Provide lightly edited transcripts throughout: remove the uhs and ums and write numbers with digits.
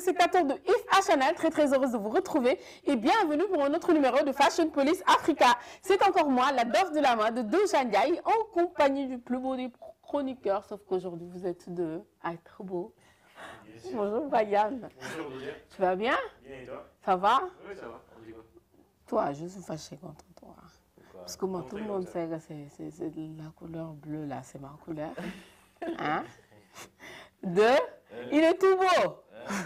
téléspectateurs de If Channel, très heureuse de vous retrouver et bienvenue pour un autre numéro de Fashion Police Africa. C'est encore moi, la Dove de la mode, Doja Ndiaye, en compagnie du plus beau des chroniqueurs, sauf qu'aujourd'hui vous êtes deux à être beau. Bonjour Brian. Bonjour Doja. Tu vas bien? Bien et toi? Ça va? Oui, ça va. On dit quoi? Toi, je suis fâchée contre toi. Pourquoi? Parce que moi, tout le monde sait que c'est la couleur bleue là, c'est ma couleur. Hein? Deux, il est tout beau.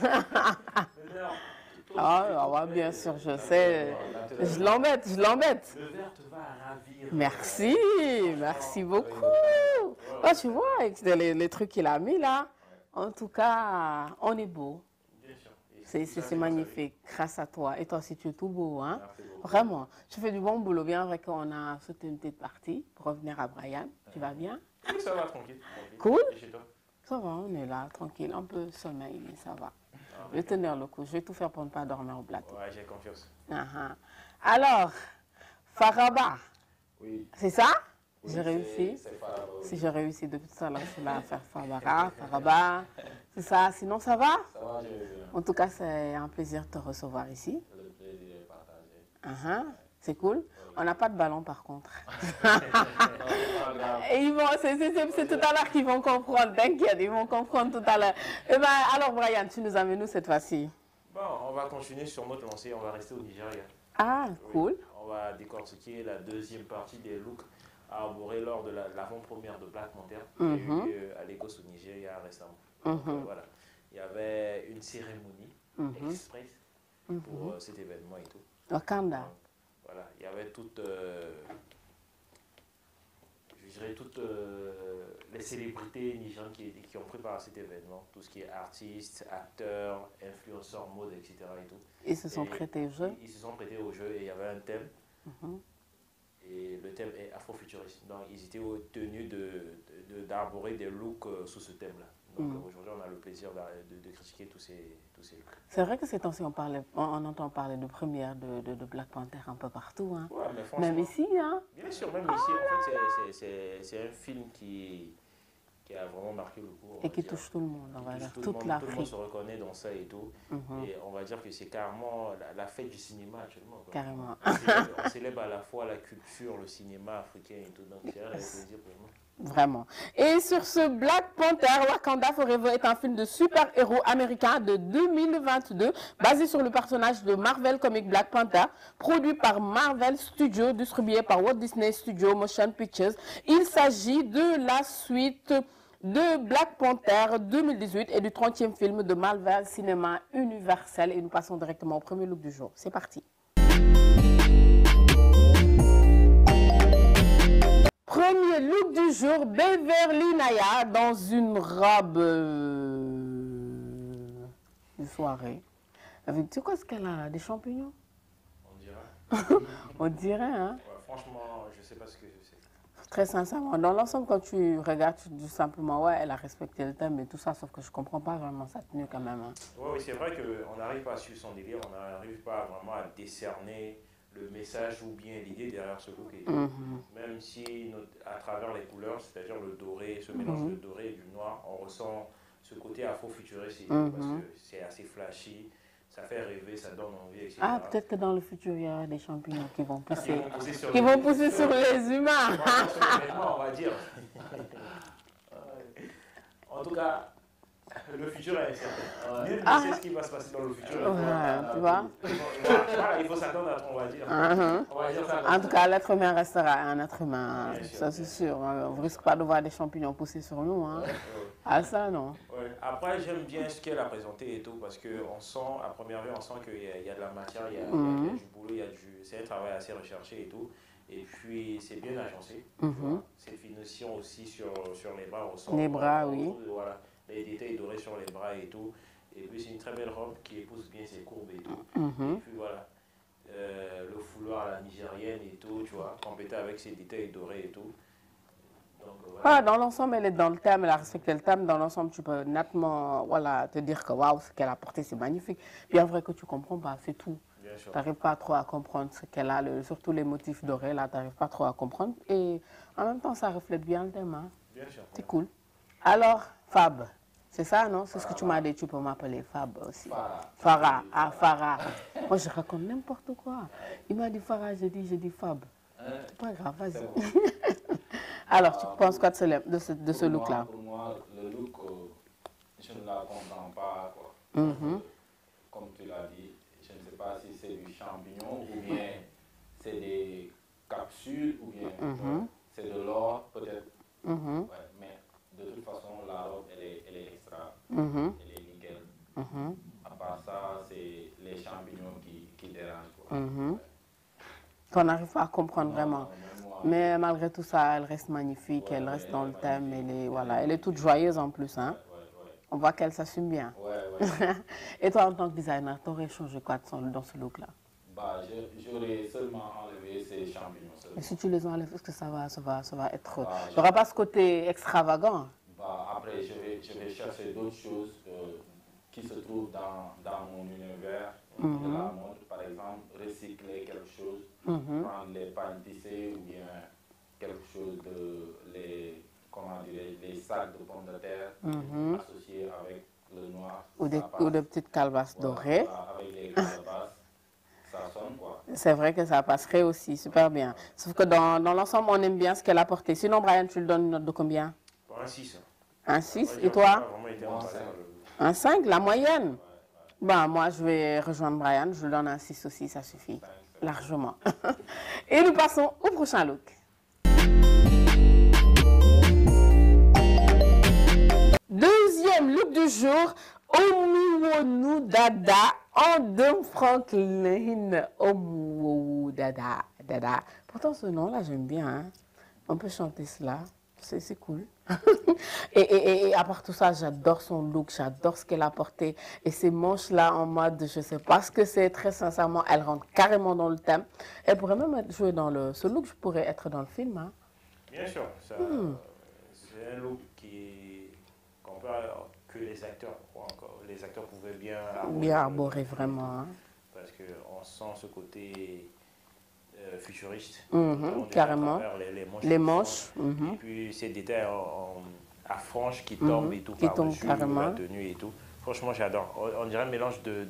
Ah, ouais, bien sûr, je sais. Je l'embête. Le vert te va ravir. Merci, merci beaucoup. Ah, tu vois, avec les trucs qu'il a mis là, en tout cas, on est beau. Bien sûr. C'est magnifique, grâce à toi. Et toi aussi, tu es tout beau, hein? Merci beaucoup. Vraiment, tu fais du bon boulot. Bien vrai qu'on a sauté une petite partie pour revenir à Brian. Tu vas bien? Oui, ça va, tranquille. Cool. Et chez toi? Ça va, on est là, tranquille, un peu sommeil, mais ça va. Je vais tenir le coup, je vais tout faire pour ne pas dormir au plateau. Ouais, j'ai confiance. Alors, Faraba, Oui. c'est ça? Oui, J'ai réussi. c'est Faraba. Si j'ai réussi depuis tout à l'heure, je suis là à faire Faraba, c'est ça. Sinon, ça va? Ça va, je vais bien. En tout cas, c'est un plaisir de te recevoir ici. Le plaisir est partagé. C'est cool. On n'a pas de ballon par contre. Non, c'est pas grave. Et ils vont, c'est tout à l'heure qu'ils vont comprendre, t'inquiète, ils vont comprendre tout à l'heure. Eh ben, alors Brian, tu nous amènes où cette fois-ci? Bon, on va continuer sur notre lancée. On va rester au Nigeria. Ah, cool. Oui. On va décortiquer la deuxième partie des looks arborés lors de l'avant-première de Black Panther qui a eu lieu à Lagos au Nigeria récemment. Donc, voilà. Il y avait une cérémonie express pour cet événement et tout. Wakanda. Voilà, il y avait toutes, je dirais toutes les célébrités nigériennes qui ont préparé cet événement, tout ce qui est artistes, acteurs, influenceurs, mode, etc. Et tout. Ils se sont prêtés au jeu. Ils se sont prêtés au jeu et il y avait un thème. Et le thème est afrofuturiste. Donc ils étaient tenus d'arborer des looks sous ce thème-là. Donc aujourd'hui, on a le plaisir de critiquer tous ces looks. C'est vrai que ces temps-ci, on entend parler de première de Black Panther un peu partout. Hein. Ouais, mais franchement, même ici, hein? Bien sûr, même ici, en fait, c'est un film qui a vraiment marqué le coup. Et qui touche tout le monde, on va dire, toute l'Afrique. Tout le monde se reconnaît dans ça et tout. Et on va dire que c'est carrément la fête du cinéma actuellement. Quoi. Carrément. On célèbre à la fois la culture, le cinéma africain et tout. Donc c'est un plaisir pour nous. Vraiment. Et sur ce Black Panther, Wakanda Forever est un film de super-héros américain de 2022 basé sur le personnage de Marvel Comics Black Panther, produit par Marvel Studios, distribué par Walt Disney Studios Motion Pictures. Il s'agit de la suite de Black Panther 2018 et du 30e film de Marvel Cinéma Universel. Et nous passons directement au premier look du jour. C'est parti. Premier look du jour, Beverly Naya dans une robe de soirée. Avec, tu sais quoi ce qu'elle a? Des champignons? On dirait. On dirait, hein? Ouais, franchement, je ne sais pas ce que c'est. Très sincèrement, dans l'ensemble, quand tu regardes, tu dis simplement, ouais, elle a respecté le thème et tout ça, sauf que je ne comprends pas vraiment sa tenue quand même. Hein. Oui, c'est vrai qu'on n'arrive pas à suivre son délire, on n'arrive pas vraiment à décerner le message ou bien l'idée derrière ce look. Et même si, à travers les couleurs, c'est-à-dire le doré, ce mélange de doré et du noir, on ressent ce côté afro-futuriste parce que c'est assez flashy. Ça fait rêver, ça donne envie, etc. Ah, peut-être que dans le futur, il y aura des champignons qui vont pousser, sur sur les humains. On va dire. En tout cas, le futur est incertain. Nul ne sait ce qui va se passer dans le futur. Tu vois? Voilà, il faut s'attendre à ce qu'on va dire. On va dire ça. En tout cas, l'être humain restera un être humain, ça c'est sûr. On ne risque pas de voir des champignons pousser sur nous. Hein. Ah ça, non. Ouais. Après, j'aime bien ce qu'elle a présenté et tout, parce qu'on sent, à première vue, on sent qu'il y a de la matière, il y a du boulot, c'est un travail assez recherché et tout. Et puis, c'est bien agencé. Cette finition aussi sur les bras, on sent. Les bras, oui. Voilà, les détails dorés sur les bras et tout. Et puis, c'est une très belle robe qui épouse bien ses courbes et tout. Et puis, voilà, le foulard à la nigérienne et tout, tu vois, complété avec ses détails dorés et tout. Donc, voilà. Ah, dans l'ensemble, elle est dans le thème, elle a respecté le thème. Dans l'ensemble, tu peux nettement te dire que waouh, ce qu'elle a porté, c'est magnifique. Bien vrai que tu ne comprends pas, c'est tout. Tu n'arrives pas trop à comprendre ce qu'elle a, surtout les motifs dorés, là, tu n'arrives pas trop à comprendre. Et en même temps, ça reflète bien le thème. Hein. Bien sûr. C'est cool. Alors, Fab, C'est ça, non? C'est ce que tu m'as dit. Tu peux m'appeler Fab aussi. Farah. Farah. Ah, Farah. Moi, je raconte n'importe quoi. Il m'a dit Farah, j'ai dit Fab. C'est pas grave, vas-y. Bon. Alors, tu penses quoi de ce look-là? Pour moi, le look, je ne la comprends pas, quoi. Comme tu l'as dit, je ne sais pas si c'est du champignon ou bien c'est des capsules ou bien c'est de l'or, peut-être. Ouais, mais de toute façon, la robe, elle est extra. Elle est nickel. À part ça, c'est les champignons qui dérangent, quoi. Qu'on n'arrive pas à comprendre vraiment. Non, même moi, Mais malgré tout ça, elle reste magnifique, elle reste dans le thème, elle est toute joyeuse en plus. Hein. On voit qu'elle s'assume bien. Et toi, en tant que designer, tu aurais changé quoi dans ce look-là? Bah, j'aurais seulement enlevé ces champignons. Et si tu les enlèves, est-ce que ça va être... Il n'y aura pas ce côté extravagant? Bah, après, je vais chercher d'autres choses qui se trouvent dans mon univers de la mode. Par exemple, recycler quelque chose, prendre les pains tissés ou bien quelque chose les sacs de pommes de terre associés avec le noir. Ou des petites calebasses dorées. Avec les calebasses, ça sonne quoi. C'est vrai que ça passerait aussi, super bien. Sauf que dans l'ensemble, on aime bien ce qu'elle a porté. Sinon, Brian, tu lui donnes une note de combien? Un 6. Un 6, et toi? Un 5, la moyenne? Bah, moi, je vais rejoindre Brian, je lui donne un 6 aussi, ça suffit, largement. Et nous passons au prochain look. Deuxième look du jour, Omuwonu Dada, Andem Franklin. Omuwonu Dada, Dada. Pourtant, ce nom-là, j'aime bien. Hein? On peut chanter cela. C'est cool. et à part tout ça, j'adore son look, j'adore ce qu'elle a porté. Et ces manches-là en mode, je ne sais pas ce que c'est, très sincèrement, elle rentre carrément dans le thème. Elle pourrait même jouer dans ce look, je pourrais être dans le film. Hein. Bien sûr, c'est un look que les acteurs pouvaient bien arborer vraiment. Hein. Parce qu'on sent ce côté futuriste. Carrément. Les manches. Et puis ces détails à franges qui tombent et tout par-dessus la tenue et tout. Franchement, j'adore. On dirait un mélange de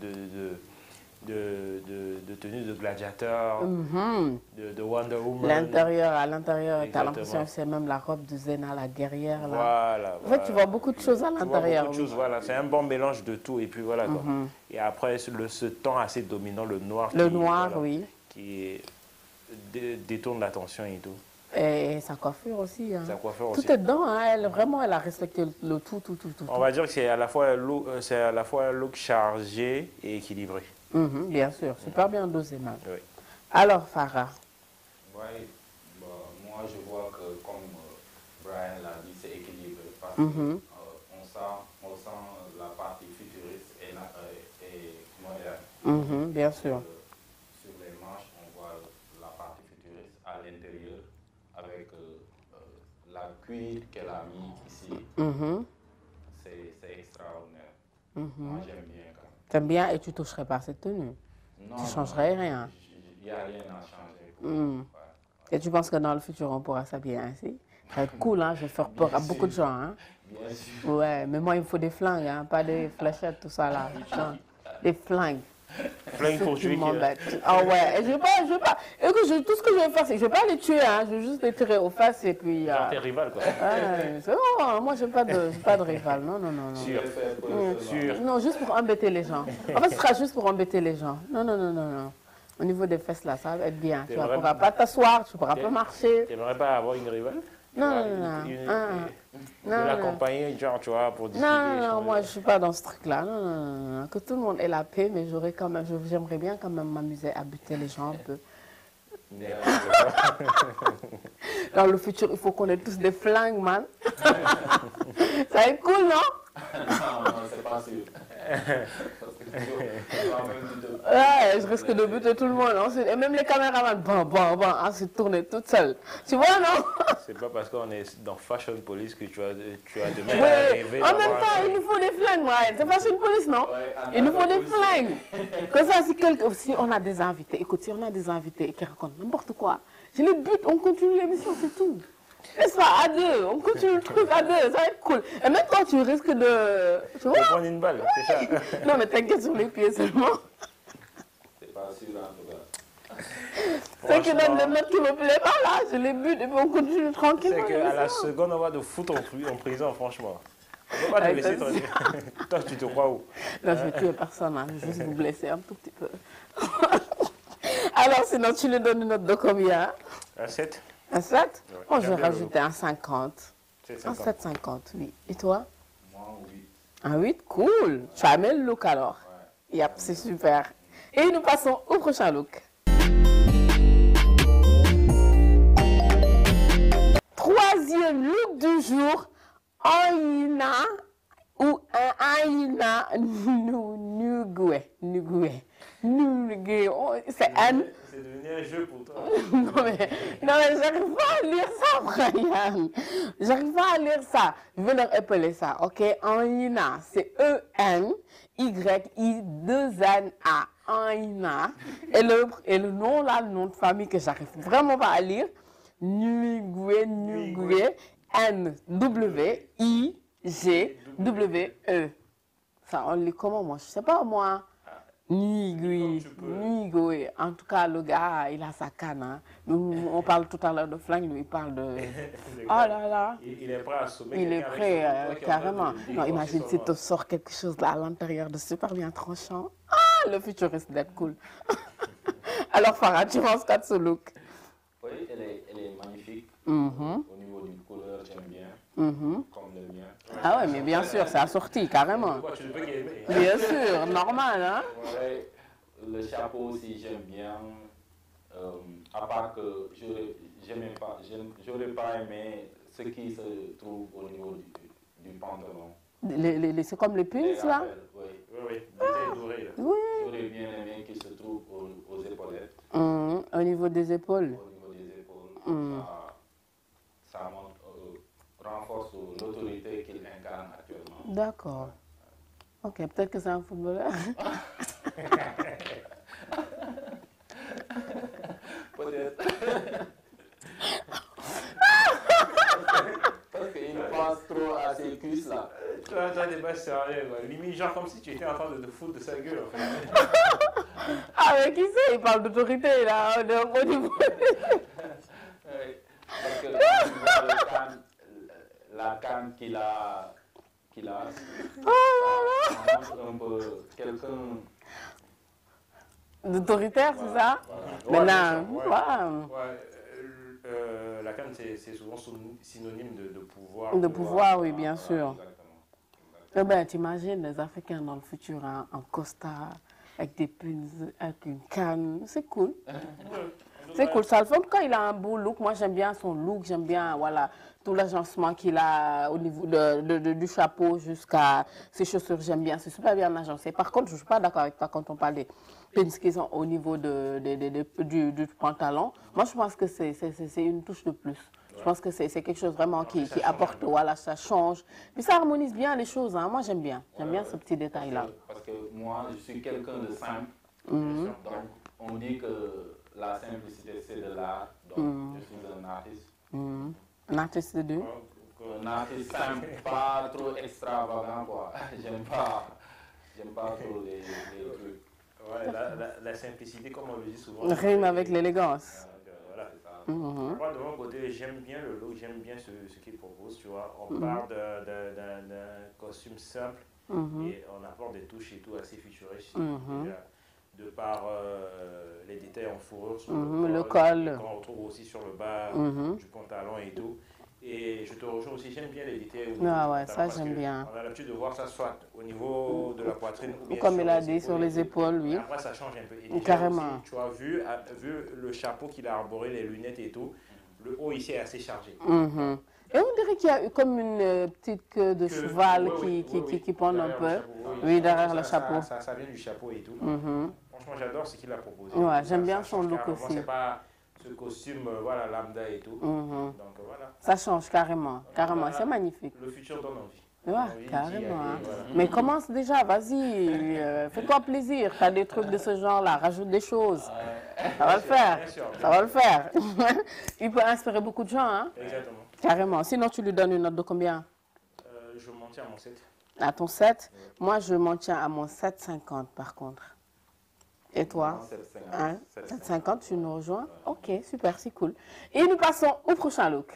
tenue de gladiateur, de Wonder Woman. À l'intérieur, tu as l'impression que c'est même la robe de Zena, la guerrière. Là. Voilà. En fait, tu vois beaucoup de choses à l'intérieur. Voilà. C'est un bon mélange de tout. Et puis voilà. Quoi. Et après, ce ton assez dominant, le noir. Oui. Qui détourne l'attention et tout. Et sa coiffure aussi. Hein. Sa coiffure tout est dedans. Hein. Elle a respecté le tout. On va dire que c'est à la fois un look chargé et équilibré. Bien sûr. Super bien dosé, même. Oui. Alors, Farah. Oui, moi je vois que comme Brian l'a dit, c'est équilibré. Parce qu'on sent la partie futuriste et moderne. Bien sûr. Sur les manches, on voit la partie futuriste à l'intérieur avec la cuir qu'elle a mis ici. C'est extraordinaire. Moi j'aime bien. T'aimes bien et tu ne toucherais pas cette tenue? Non, tu ne changerais rien? Il n'y a rien à changer. Et tu penses que dans le futur, on pourra s'habiller ainsi? Ça va être cool, hein? Je vais faire peur à beaucoup de gens. Hein? Bien sûr. Ouais, mais moi, il me faut des flingues, hein? Pas des fléchettes, tout ça là. Non, des flingues. Flingue pour tuer. Ah ouais, et je vais pas. Écoute, tout ce que je vais faire, c'est que je ne vais pas les tuer, hein? Je vais juste les tirer aux faces et puis. Genre tes rivales, quoi. Non, moi, je n'ai pas de rival. Non. Sûr. Non, juste pour embêter les gens. En fait, ce sera juste pour embêter les gens. Non. Au niveau des fesses, là, ça va être bien. Tu ne pourras pas t'asseoir, tu ne pourras pas marcher. Tu n'aimerais pas avoir une rivale? Non. L'accompagner, genre, tu vois, pour discuter. Non, moi, je ne suis pas dans ce truc-là. Non. Que tout le monde ait la paix, mais j'aimerais bien quand même m'amuser à buter les gens un peu. Dans le futur, il faut qu'on ait tous des flingues, man. Ça va être cool, non? Non, c'est pas sûr. Ouais, je risque de buter tout le monde. Ensuite, et même les caméramans, ensuite tourner toute seule. Tu vois, non? C'est pas parce qu'on est dans Fashion Police que tu as de même rêver. En même temps, il nous faut des flingues, Brian. C'est Fashion Police, non? Il nous faut des flingues. Comme ça, si on a des invités, écoute, si on a des invités qui racontent n'importe quoi, je les bute, on continue l'émission, c'est tout. fais ça à deux. On continue le truc à deux. Ça va être cool. Et même toi, tu risques de... Tu vois? De prendre une balle, c'est ça. Non, mais t'inquiète sur les pieds seulement. C'est pas sûr en tout cas. C'est que dans le mec qui me plaît pas là, je l'ai bu et puis on continue tranquillement. C'est qu'à la seconde, on va te foutre en prison, franchement. On ne peut pas te laisser tranquille. Toi, tu te crois où? Non, je vais tuer personne, hein. Je vais juste vous blesser un tout petit peu. Alors, sinon, tu lui donnes une note de combien? Un 7. Un 7? Ouais. Moi, je vais J'aime bien rajouter un 50. 7, Un 50. 7,50, oui. Et toi? Moi, oui. Un 8? Cool. Tu as mis le look alors. Ouais. Yep, c'est super. Et nous passons au prochain look. Troisième look du jour, Aina ou un Aina Nugwe. C'est un... C'est devenu un jeu pour toi. Non mais j'arrive pas à lire ça, Brian. J'arrive pas à lire ça. Je vais leur appeler ça, ok? Aina, c'est E-N-Y-I-2-N-A. Aina. Et le nom là, le nom de famille que j'arrive vraiment pas à lire, Nugwe, N-W-I-G-W-E. Ça, on lit comment, moi? Je sais pas, moi. Nugwe. En tout cas, le gars, il a sa canne. Hein. On parle tout à l'heure de flingue, lui, il parle de... Oh là là. Il est prêt à assommer. Il est prêt, carrément. Non, imagine si tu tu sors quelque chose là à l'intérieur de super bien tranchant. Ah, le futur risque d'être cool. Alors, Farah, tu penses quoi de ce look? Oui, elle est magnifique. Au niveau du couleur, j'aime bien. Comme le mien. Ah ouais, mais bien sûr, c'est assorti, carrément. Tu ne peux qu'aimer. Bien sûr, normal, hein? Ouais, le chapeau aussi, j'aime bien. À part que j'aurais pas aimé ce qui se trouve au niveau du pantalon. C'est comme les pulls, là? Oui. Oui, détail doré. Là. Oui. J'aurais bien aimé qu'il se trouve aux épaulettes. Au niveau des épaules. Au niveau des épaules. Ça renforce l'autorité qu'il incarne actuellement. D'accord. Ok, peut-être que c'est un footballeur. Peut-être. Parce qu'il pense trop à ses cuisses là. Toi, t'es pas sérieux. Quoi. Limite, genre comme si tu étais en train de foutre de sa gueule. En fait. Ah, mais qui sait? Il parle d'autorité, là, au niveau... Oui. Parce que la canne qu'il a, ça montre un peu quelqu'un. D'autoritaire, c'est ça? Ouais, Maintenant, ouais. ouais. La canne, c'est souvent synonyme de pouvoir. De pouvoir, oui, bien sûr. Exactement. Eh ben, t'imagines les Africains dans le futur, hein, en costard, avec des pulls, avec une canne. C'est cool. C'est cool, ça le fait. En tout cas, il a un beau look. Moi, j'aime bien son look. J'aime bien, voilà, tout l'agencement qu'il a au niveau du chapeau jusqu'à ses chaussures. J'aime bien. C'est super bien agencé. Par contre, je ne suis pas d'accord avec toi quand on parle des pins qu'ils ont au niveau du pantalon. Moi, je pense que c'est une touche de plus. Je pense que c'est quelque chose vraiment qui apporte, voilà, ça change. Puis ça harmonise bien les choses. Hein. Moi, j'aime bien. J'aime bien ce petit détail-là. Parce que moi, je suis quelqu'un de simple. Donc, on dit que la simplicité, c'est de l'art. Donc, je suis un artiste. Un artiste de deux. Un artiste simple, pas trop extravagant, quoi. J'aime pas trop les trucs. Ouais, la simplicité, comme on le dit souvent. Rime avec l'élégance. Voilà, c'est ça. Moi, de mon côté, j'aime bien le look, j'aime bien ce qu'il propose, tu vois. On part d'un costume simple et on apporte des touches et tout assez futuristes. De par les détails en fourrure sur le col. Qu'on retrouve aussi sur le bas du pantalon et tout. Et je te rejoins aussi, j'aime bien les détails. Ah ouais, ça j'aime bien. On a l'habitude de voir ça soit au niveau de la poitrine ou bien comme il a dit, sur les épaules, oui. Après, ça change un peu. Et déjà, carrément. Aussi, tu as vu le chapeau qu'il a arboré, les lunettes et tout, le haut ici est assez chargé. Et on dirait qu'il y a eu comme une petite queue de cheval qui pend un peu. Oui, derrière le chapeau. Ça vient du chapeau et tout. Franchement, j'adore ce qu'il a proposé. Ouais, j'aime bien son look aussi. C'est pas ce costume, voilà, lambda et tout. Donc voilà. Ça change carrément, carrément. C'est magnifique. Le futur donne envie. Ouais, carrément. Hein. Mais commence déjà, vas-y, fais-toi plaisir. Tu as des trucs de ce genre-là, rajoute des choses. Ça va le faire. Bien sûr. Ça va le faire. Il peut inspirer beaucoup de gens, hein? Exactement. Carrément. Sinon, tu lui donnes une note de combien? Je m'en tiens à mon 7. À ton 7? Moi, je m'en tiens à mon 7,50 par contre. Et toi? 7,50. 7,50, tu nous rejoins? Ok, super, c'est cool. Et nous passons au prochain look.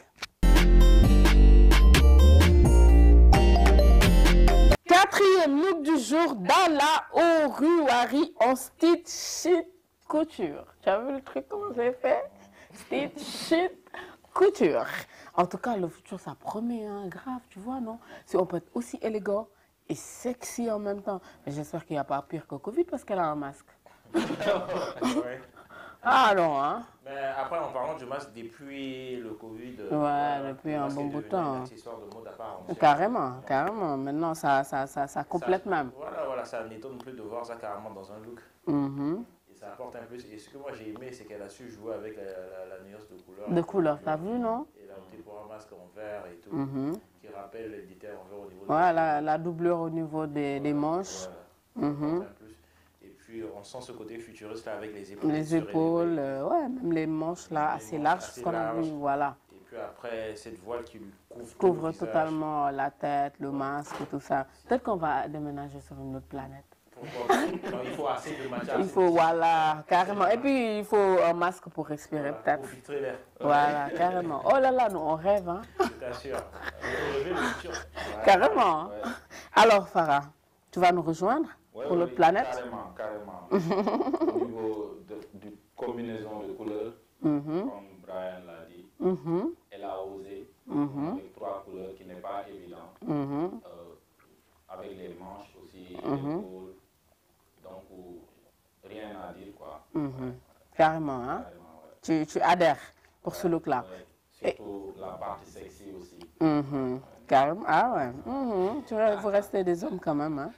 Quatrième look du jour, Dalla Oruwari en stitch couture. Tu as vu le truc, comment j'ai fait? Stitch couture. En tout cas, le futur, ça promet, hein, grave, tu vois, non? Si on peut être aussi élégant et sexy en même temps. Mais j'espère qu'il n'y a pas pire que Covid parce qu'elle a un masque. Ouais. Ah non, hein? Mais après, en parlant du masque, depuis le Covid, depuis le un masque bon est bout de devenu temps. un accessoire de mode à part entière. Carrément, carrément. Maintenant, ça complète même. Voilà, ça n'étonne plus de voir ça carrément dans un look. Et ça apporte un plus. Et ce que moi j'ai aimé, c'est qu'elle a su jouer avec la nuance de couleur. De couleur, t'as vu, non? Et elle a opté pour un masque en vert et tout, qui rappelle les détails en vert au niveau Voilà, la doublure au niveau des manches. Voilà, ça apporte un plus. Et puis on sent ce côté futuriste là avec les épaules. Les épaules, ouais, même les manches là, assez larges, ce qu'on a vu, voilà. Et puis après, cette voile qui lui Couvre le visage. totalement la tête, le masque et tout ça. Peut-être qu'on va déménager sur une autre planète. Pourquoi? Non, il faut assez de matière. Il faut, voilà, carrément. Et puis, il faut un masque pour respirer, Voilà, peut-être. pour filtrer l'air. Voilà, carrément. Oh là là, nous, on rêve, hein. Je t'assure. Relever le futur. Voilà. Carrément. Hein. Ouais. Alors, Farah, tu vas nous rejoindre Ouais, pour ouais, l'autre planète? Carrément. Au niveau de combinaison de couleurs, comme Brian l'a dit, elle a osé avec 3 couleurs qui n'est pas évident. Avec les manches aussi, les épaules. Donc, rien à dire, quoi. Carrément, hein. Carrément, ouais. Tu adhères pour ce look-là. Ouais. Surtout la partie sexy aussi. Carrément, ah ouais. Vous restez des hommes quand même, hein.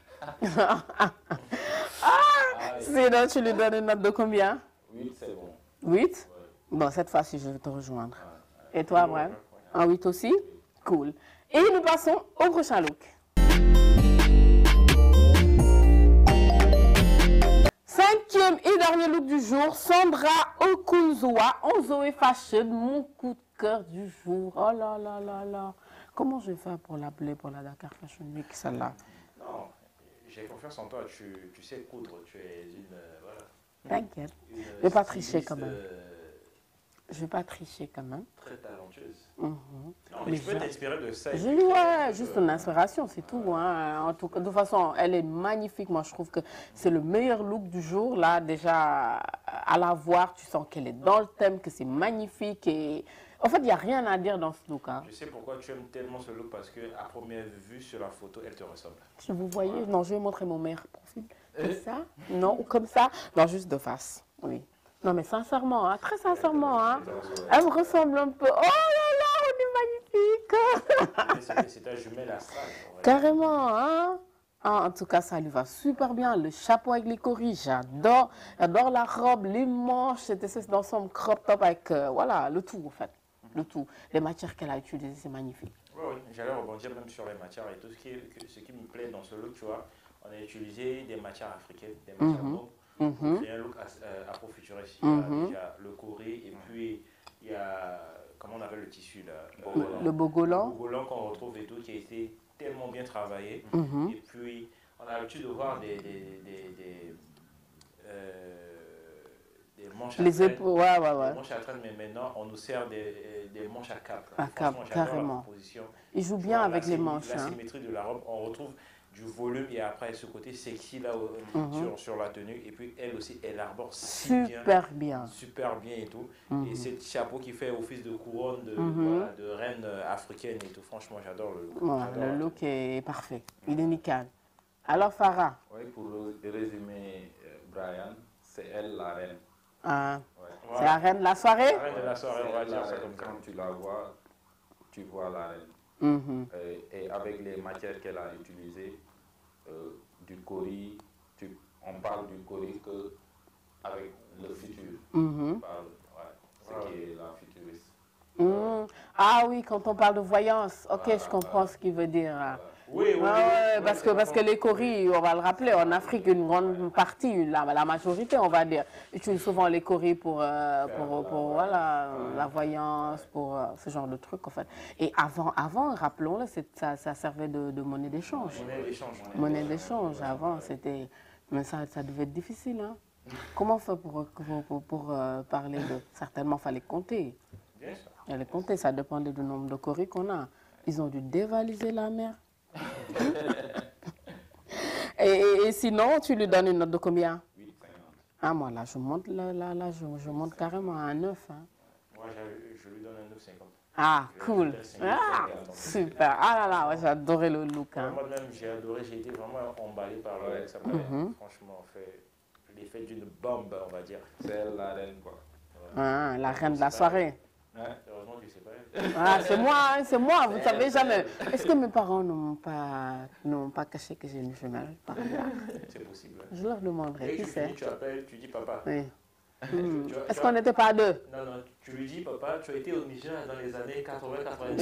Sinon, tu lui donnes une note de combien? 8, c'est bon. 8? Ouais. Bon, cette fois-ci, je vais te rejoindre. Et toi, Brian? Un 8 aussi? Cool. Et nous passons au prochain look. Cinquième et dernier look du jour, Sandra Okunzoa en Zoé Fashion, mon coup de cœur du jour. Oh là là là là. Comment je vais faire pour l'appeler pour la Dakar Fashion Week, celle-là? Non, j'ai confiance en toi, tu sais coudre, tu es une... voilà. T'inquiète. Je ne vais pas tricher quand même. Je ne vais pas tricher quand même. Très talentueuse. Mhm. Non, mais je peux t'inspirer de ça. J'ai ouais, juste une inspiration, c'est tout. Hein. En tout cas, de toute façon, elle est magnifique. Moi, je trouve que c'est le meilleur look du jour. Là, déjà, à la voir, tu sens qu'elle est dans le thème, que c'est magnifique. Et... En fait, il n'y a rien à dire dans ce look. Hein. Je sais pourquoi tu aimes tellement ce look, parce qu'à première vue sur la photo, elle te ressemble. Si vous voyez, non, je vais montrer mon meilleur profil. Comme ça? Non, ou comme ça? Non, juste de face. Oui. Non, mais sincèrement, hein, très sincèrement, hein, elle me ressemble un peu. Oh là là, on est magnifique. C'est ta jumelle astrale. Carrément, hein. Ah, en tout cas, ça lui va super bien. Le chapeau avec les coris, j'adore. J'adore la robe, les manches, c'était dans son crop top avec, voilà, le tout en fait. Le tout. Les matières qu'elle a utilisées, c'est magnifique. Oui, oui, j'allais rebondir même sur les matières et tout. Ce qui me plaît dans ce look, tu vois, on a utilisé des matières africaines, des matières nobles. C'est un look afro-futuriste. Il y a déjà le coré et puis il y a, comment on appelle le tissu là, le bogolan. Le bogolan qu'on retrouve et tout, qui a été tellement bien travaillé. Et puis on a l'habitude de voir des manches à les traîne. épaules, ouais. Des manches à traîne, mais maintenant on nous sert des manches à cap. À cap, carrément. Il joue bien avec les manches. La symétrie de la robe, on retrouve du volume et après ce côté sexy là sur la tenue. Et puis elle aussi, elle arbore super bien et tout. Et c'est chapeau qui fait office de couronne de reine africaine et tout. Franchement, j'adore le look. Ouais, le look est parfait. Il est nickel. Alors Farah? Oui, pour résumer, Brian, c'est elle la reine. Ah. Ouais. C'est la reine de la soirée? La reine de la soirée, on va dire ça comme ça. Quand tu la vois, tu vois la reine. Et avec les matières qu'elle a utilisées, du cori, on parle du cori avec le futur. Ce qui est la futuriste. Ah oui, quand on parle de voyance, ok, je comprends ce qu'il veut dire. Oui, oui, Ouais, oui, parce que les coris, on va le rappeler, en Afrique, une grande partie, la majorité, on va dire, utilisent souvent les coris pour voilà, la voyance, pour ce genre de trucs, en fait. Et avant rappelons-le, ça servait de monnaie d'échange. Monnaie d'échange. Monnaie d'échange, avant, c'était... Mais ça devait être difficile, hein. Comment on fait pour parler de... Certainement, il fallait compter. Bien sûr. Il fallait compter, ça dépendait du nombre de coris qu'on a. Ils ont dû dévaliser la mer. Et sinon, tu lui donnes une note de combien? 8,50. Ah, moi, là, je monte carrément à un 9. Hein. Moi, je lui donne un 9,50. Ah, Je cool. laisse un Ah, 9,50. super. Ah là là, ouais, j'ai adoré le look. Hein. Moi-même, j'ai adoré, j'ai été vraiment emballé par le ça m'a franchement fait l'effet d'une bombe, on va dire. C'est elle la reine, quoi. Ah, la reine de la soirée. Ouais. Heureusement que c'est pas elle. Ah, c'est moi, vous ne savez jamais. Est-ce que mes parents n'ont pas caché que j'ai une jumelle par là? C'est possible. Je leur demanderai, Et qui tu sait? finis, tu appelles, tu dis papa. Oui. Tu vois- Est-ce tu qu'on vois- n'était pas deux? Non, non, tu lui dis papa, tu as été au Niger dans les années 80-90.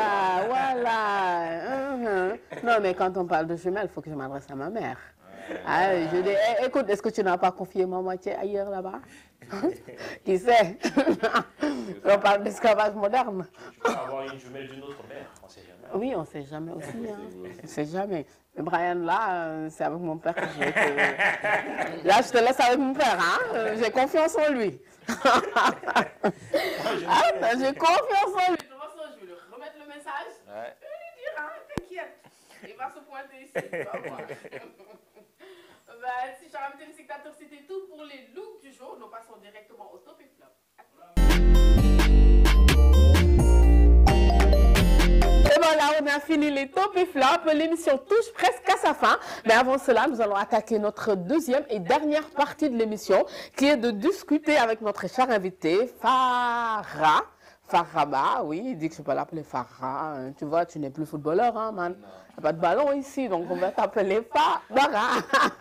Voilà. Non, mais quand on parle de jumelles, il faut que je m'adresse à ma mère. Ah, je dis, écoute, est-ce que tu n'as pas confié ma moitié ailleurs là-bas? Qui sait? On parle d'esclavage moderne. Tu peux avoir une jumelle d'une autre mère, on ne sait jamais. Oui, on ne sait jamais aussi. Hein. On ne sait jamais. Mais Brian, là, c'est avec mon père que je vais te... Là, je te laisse avec mon père. Hein? J'ai confiance en lui. J'ai confiance en lui. De toute façon, je vais lui remettre le message. Ouais. Je vais lui dire, hein, t'inquiète. Il va se pointer ici. Tu vas voir. Si chers amis téléspectateurs, c'était tout pour les looks du jour. Nous passons directement au top et flop. Et voilà, on a fini les top et flop. L'émission touche presque à sa fin. Mais avant cela, nous allons attaquer notre deuxième et dernière partie de l'émission, qui est de discuter avec notre cher invité, Farah. Faraba, oui, il dit que je peux l'appeler Farah. Tu vois, tu n'es plus footballeur, hein, man. Il n'y a pas de ballon ici, donc on va t'appeler Farah.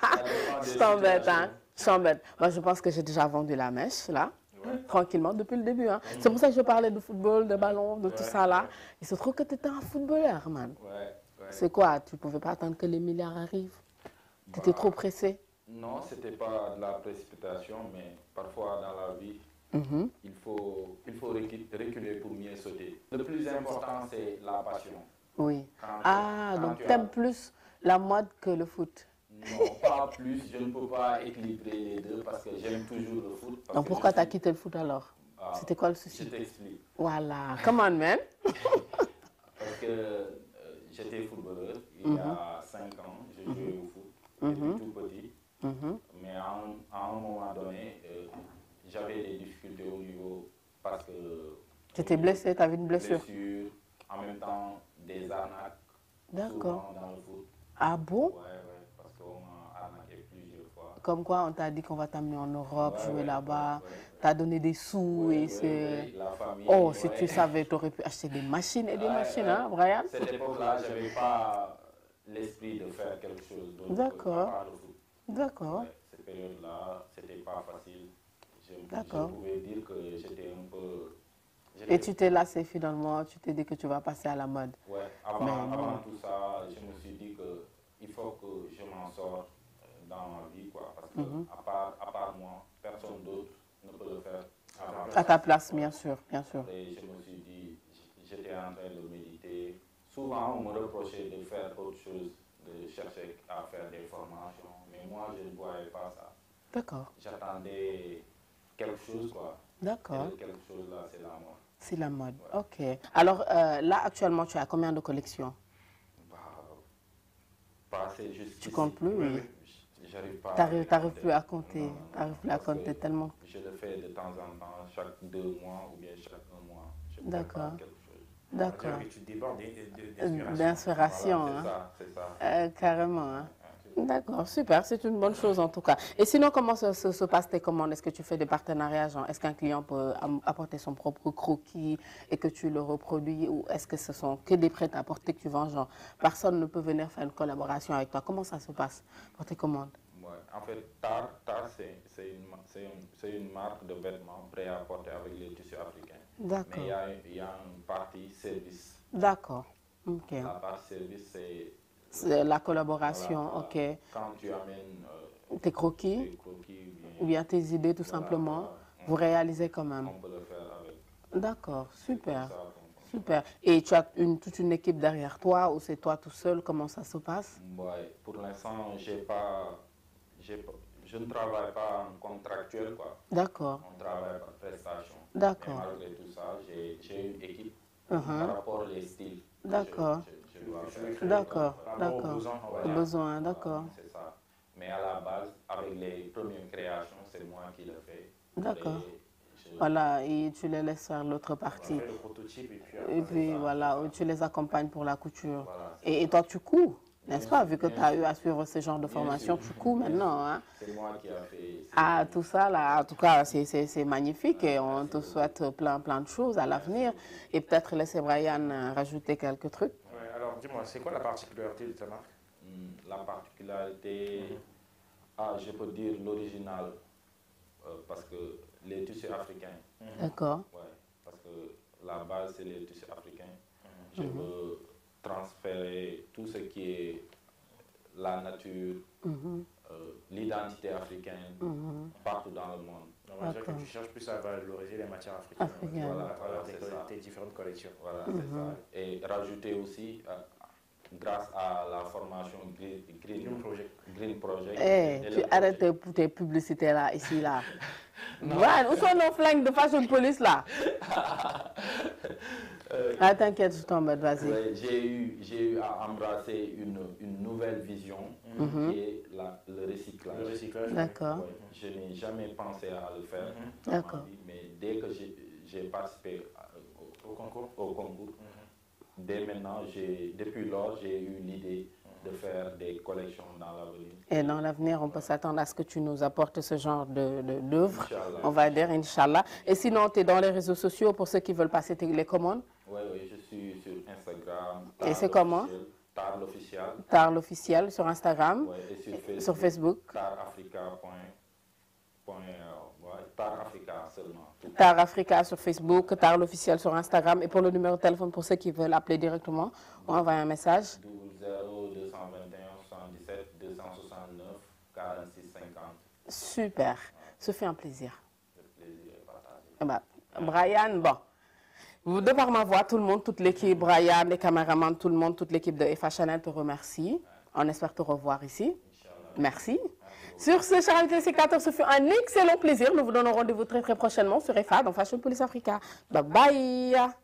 Je t'embête, hein. Je t'embête. Moi, je pense que j'ai déjà vendu la mèche, là. Tranquillement, depuis le début. Hein. C'est pour ça que je parlais de football, de ballon, de tout ça, là. Il se trouve que tu étais un footballeur, man. Ouais. C'est quoi? Tu ne pouvais pas attendre que les milliards arrivent? Tu étais trop pressé? Non, c'était pas de la précipitation, mais parfois dans la vie, il faut reculer pour mieux sauter. Le plus important, c'est la passion. Oui. Quand Donc tu tu aimes plus la mode que le foot? Non, pas plus. Je ne peux pas équilibrer les deux parce que j'aime toujours le foot. Donc pourquoi tu as quitté le foot alors? C'était quoi le souci? Je t'explique. Voilà. Come on, man. Parce que j'étais footballeur il y a 5 ans. Je jouais au foot. J'étais tout petit. Mais à un moment donné, j'avais des difficultés au niveau parce que... Tu étais blessé, tu avais une blessure? En même temps, des arnaques. D'accord. Souvent dans le foot. Ah bon? Ouais, parce qu'on m'a arnaqué plusieurs fois. Comme quoi, on t'a dit qu'on va t'amener en Europe, jouer là-bas. Ouais. T'as donné des sous et c'est... La famille. Oh, si tu savais, tu aurais pu acheter des machines et des machines, hein, Brian? Cette époque-là, je n'avais pas l'esprit de faire quelque chose d'autre. D'accord. à part le foot. D'accord. Ouais, cette période-là, c'était pas facile. D'accord. Je pouvais dire que j'étais un peu... Et tu t'es lassé finalement, tu t'es dit que tu vas passer à la mode. Ouais, avant tout ça, je me suis dit qu'il faut que je m'en sorte dans ma vie, quoi. Parce que à part moi, personne d'autre ne peut le faire à ma place. À ta place, bien sûr, bien sûr. Et je me suis dit, j'étais en train de méditer. Souvent, on me reprochait de faire autre chose, de chercher à faire des formations. Mais moi, je ne voyais pas ça. D'accord. J'attendais quelque chose, quoi. D'accord. Et quelque chose là, c'est la mort. C'est la mode, ok. Alors là, actuellement, tu as combien de collections? Pas assez juste. Tu comptes plus, oui. J'arrive pas. T'arrives plus à compter. Non, T'arrives plus à parce compter que tellement. Je le fais de temps en temps, chaque 2 mois ou bien chaque 1 mois. Je D'accord. prépare quelque chose. D'accord. Que tu débordes d'inspiration. D'inspiration, Voilà, hein. c'est ça. Carrément, hein. D'accord, super, c'est une bonne chose en tout cas. Et sinon, comment se passent tes commandes? Est-ce que tu fais des partenariats, genre, est-ce qu'un client peut apporter son propre croquis et que tu le reproduis, ou est-ce que ce sont que des prêt-à-porter que tu vends, genre, personne ne peut venir faire une collaboration avec toi? Comment ça se passe pour tes commandes? Ouais. En fait, TAR, c'est une marque de vêtements prêts à porter avec les tissus africains. D'accord. Mais il y a une partie service. D'accord, ok. La partie service, C'est la collaboration, Voilà, ok. Quand tu amènes Tes croquis tes croquis ou bien tes idées tout voilà, simplement, voilà. vous réalisez quand même. On peut le faire avec. D'accord, C'est comme super, ça qu'on fonctionne. super. Et tu as toute une équipe derrière toi ou c'est toi tout seul? Comment ça se passe? Ouais, pour l'instant, je ne travaille pas en contractuel, quoi. D'accord, On travaille par prestation. d'accord. Mais malgré tout ça, j'ai une équipe Mhm. par rapport aux styles. que D'accord. je dois faire. D'accord, Par rapport aux d'accord. besoins, on va Au dire. besoin, d'accord. C'est ça. Mais à la base, avec les premières créations, c'est moi qui le fais. D'accord. Et Voilà, et tu les laisses faire l'autre On partie. fait le prototype et puis Et après, puis voilà, tu les accompagnes pour la couture. Voilà, Et toi, tu couds, n'est-ce pas? Vu que bien tu as sûr. eu à suivre ce genre de Bien formation, sûr. tu couds maintenant, hein? c'est moi qui ai fait. Ah, tout ça, là, en tout cas, c'est magnifique et on te souhaite plein de choses à l'avenir. Et peut-être laisser Brian rajouter quelques trucs. Ouais, alors dis-moi, c'est quoi la particularité de ta marque? La particularité, je peux dire l'original, parce que les tissus africains, D'accord, ouais, parce que la base c'est les tissus africains. Je veux transférer tout ce qui est la nature, l'identité africaine partout dans le monde. On va dire que D'accord. tu cherches plus à valoriser les matières africaines on va dire, Africaines. à travers Voilà, c'est ça. tes différentes collections. Voilà, c'est ça. Et rajouter aussi, grâce à la formation Green Project. Eh, et tu le arrêtes tes publicités là, ici, là. Brian, où sont nos flingues de Fashion Police là? Ah, t'inquiète, je tombe, vas-y. Ouais, j'ai eu à embrasser une nouvelle vision qui est le recyclage. Le recyclage. D'accord, Ouais, je n'ai jamais pensé à le faire dans D'accord. ma vie, mais dès que j'ai participé Au concours. dès maintenant, depuis lors, j'ai eu l'idée de faire des collections dans l'avenir. Et dans l'avenir, on peut s'attendre à ce que tu nous apportes ce genre d'œuvre, Inch'Allah. on va dire, Inch'Allah. Et sinon, tu es dans les réseaux sociaux pour ceux qui veulent passer les commandes? Oui, je suis sur Instagram. Et c'est comment? Tar l'officiel. Tar l'officiel sur Instagram, Ouais, et sur Facebook. Tar Africa seulement. Tar Africa sur Facebook, Tar l'officiel sur Instagram. Et pour le numéro de téléphone, pour ceux qui veulent appeler directement, on envoie un message. 12 221 77 269 46 50. Super, ce fait un plaisir. Le plaisir est partagé. Eh ben, Brian, bon, de par ma voix, tout le monde, toute l'équipe, Brian, les caméramans, tout le monde, toute l'équipe de FA Channel te remercie. On espère te revoir ici. Merci. Sur ce, chers téléspectateurs, ce fut un excellent plaisir. Nous vous donnons rendez-vous très prochainement sur FA dans Fashion Police Africa. Bye bye.